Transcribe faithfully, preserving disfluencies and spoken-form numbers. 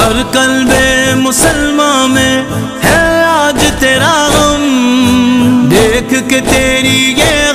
हर कल्बे मुसलमान में है आज तेरा गम। देख के तेरी ये